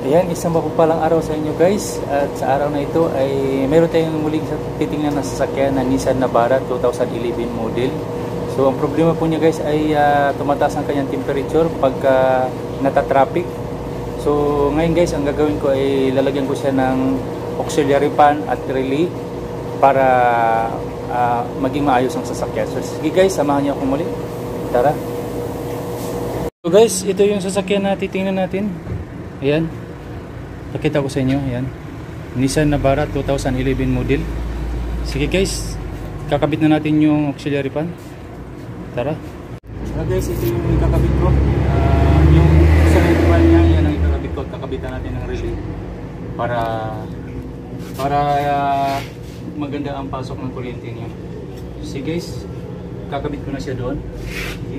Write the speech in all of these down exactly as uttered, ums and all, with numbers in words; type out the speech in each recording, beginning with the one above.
Ayan, isang mapupalang araw sa inyo guys. At sa araw na ito ay meron tayong muling titingnan na sasakyan na Nissan Navara two thousand eleven model. So ang problema po niya guys ay uh, tumataas ang kanyang temperature pagka uh, nata-traffic. So ngayon guys, ang gagawin ko ay lalagyan ko siya ng auxiliary fan at relay para uh, maging maayos ang sasakyan. So sige guys, samahan niyo ako muli. Tara. So guys, ito yung sasakyan na titingnan natin. Ayan. Pakita ko sa inyo, ayan. Nissan Navara two thousand eleven model. Sige guys, kakabit na natin yung auxiliary fan. Tara. So guys, ito yung kakabit ko. Uh, yung auxiliary fan niya, yan ang kakabit ko. Kakabitan natin ng relay para para uh, maganda ang pasok ng kuryente niya. So guys, kakabit ko na siya doon. Okay.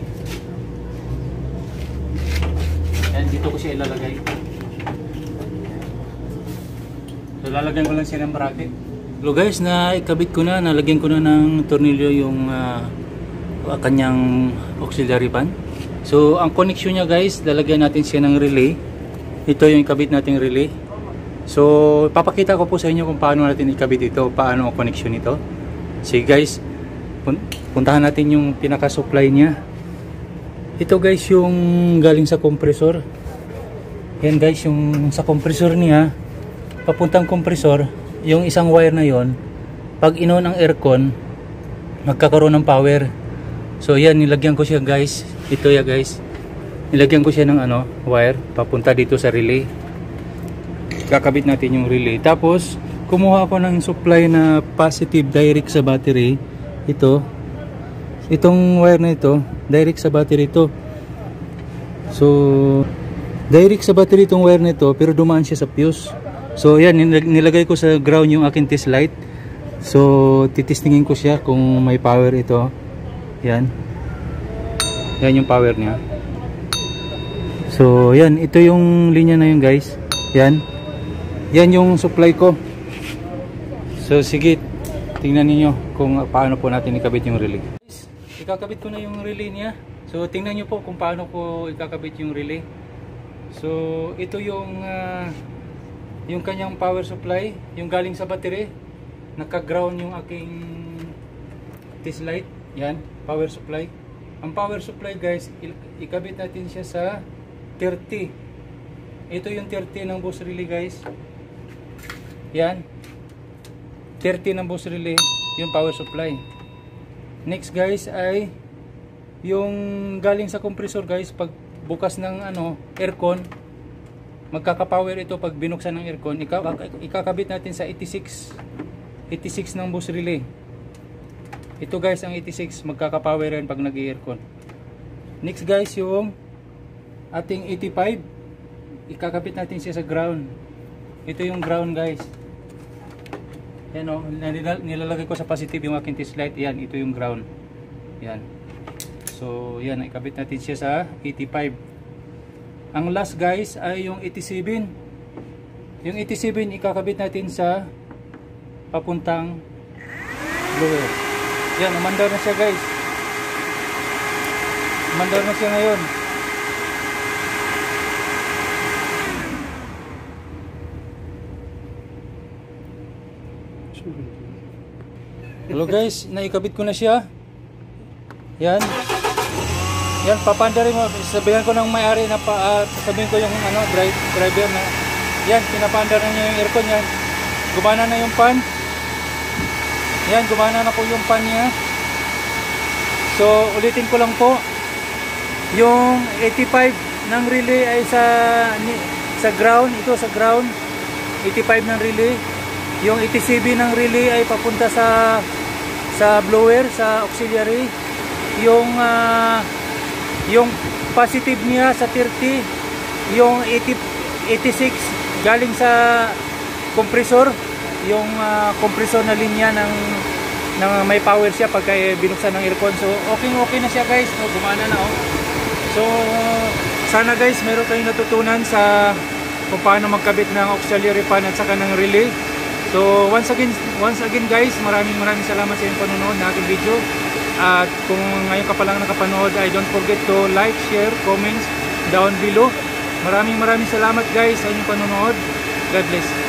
And dito ko siya ilalagay. So lalagyan ko lang siya ng bracket. Hello guys, na ikabit ko na, nalagyan ko na ng tornilyo yung uh, kanyang auxiliary fan. So ang connection niya guys, lalagyan natin siya ng relay. Ito yung ikabit nating relay. So papakita ko po sa inyo kung paano natin ikabit ito, paano ang connection nito. Sige guys, pun puntahan natin yung pinaka-supply niya. Ito guys yung galing sa compressor. Yan guys, yung sa compressor niya papuntang kompresor, yung isang wire na yon, pag inon ang aircon, magkakaroon ng power. So yan, nilagyan ko siya guys. Ito ya guys, nilagyan ko siya ng ano, wire papunta dito sa relay. Kakabit natin yung relay. Tapos kumuha ako ng supply na positive direct sa battery. Ito, itong wire na ito, direct sa battery ito. So direct sa battery itong wire na ito, pero dumaan siya sa fuse. So yan, nilagay ko sa ground yung aking test light. So titistingin ko siya kung may power ito. Yan. Yan yung power niya. So yan, ito yung linya na yun guys. Yan. Yan yung supply ko. So sige, tingnan niyo kung paano po natin ikabit yung relay. Ikakabit ko na yung relay niya. So tingnan niyo po kung paano ko ikakabit yung relay. So ito yung uh, yung kanyang power supply, yung galing sa battery. Naka-ground yung aking test light. Yan, power supply. Ang power supply guys, ikabit natin siya sa thirty. Ito yung thirty ng boost relay guys. Yan, thirty ng boost relay, yung power supply. Next guys ay yung galing sa compressor guys. Pag bukas ng ano, aircon, magkaka-power ito pag binuksan ng aircon. Ikakabit natin sa eighty-six eighty-six ng boost relay. Ito guys ang eighty-six, magkaka-power yan pag nag-aircon. Next guys, yung ating eighty-five, ikakabit natin siya sa ground. Ito yung ground guys. Yan o, nilalagay ko sa positive yung aking test light. Yan, ito yung ground. Yan. So yan, ikabit natin siya sa eighty-five. Ang last guys ay yung eighty-seven. Yung eighty-seven ikakabit natin sa papuntang blower. Yan, umandar na siya guys. Umandar na siya ngayon. Hello guys, naikabit ko na siya. Yan. Yan, papandarin mo. Sabihan ko ng may-ari na pa, uh, sabihin ko yung ano, drive, driver na yan, pinapandar na niya yung aircon. Yan, gumana na yung fan. Yan, gumana na po yung fan niya. So ulitin ko lang po, yung eighty-five ng relay ay sa sa ground. Ito sa ground, eighty-five ng relay. Yung eighty-seven ng relay ay papunta sa sa blower, sa auxiliary. Yung uh, yung positive niya sa thirty, yung eighty, eighty-six galing sa compressor, yung uh, compressor na linya ng, ng may power siya pagka binuksan ng aircon. So okay okay na siya guys, no, gumana na oh. So sana guys meron kayong natutunan sa kung paano magkabit ng auxiliary fan at saka ng relay. So once again, once again guys, maraming maraming salamat sa inyong panonood ng aking video. At kung ngayon ka pa lang nakapanood, I don't forget to like, share, comments down below. Maraming maraming salamat guys sa inyong panonood. God bless.